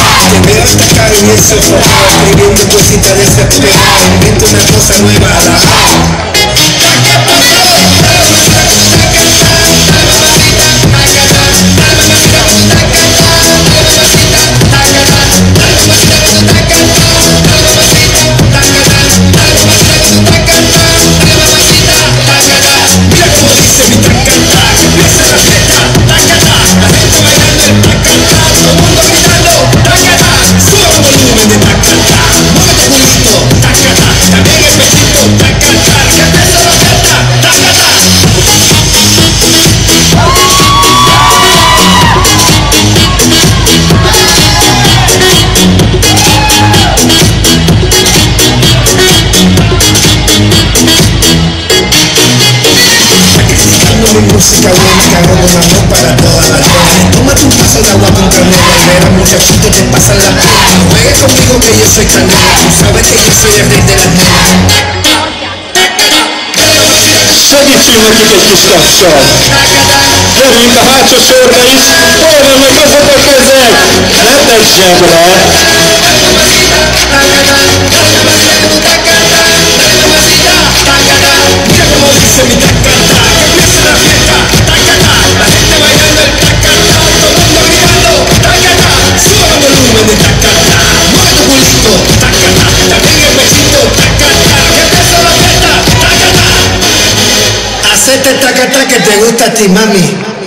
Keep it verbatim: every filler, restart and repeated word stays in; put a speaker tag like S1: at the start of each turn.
S1: Te veo hasta acá en el sofá, escribiendo cositas desesperadas, invento una cosa nueva a la música buena que hago con amor para todas las nenas. Tómate un vaso de agua con canela y verás muchachito te pasan las penas. No juegues conmigo que yo soy canela, tú sabes que yo soy el rey de las nenas.
S2: Segítségnek egy kis tapsal! Gyerünk a hátsó sorra is, hol vannak azok a kezek? Lettek zsebre!
S1: Hacete taca taca que te gusta a ti, mami.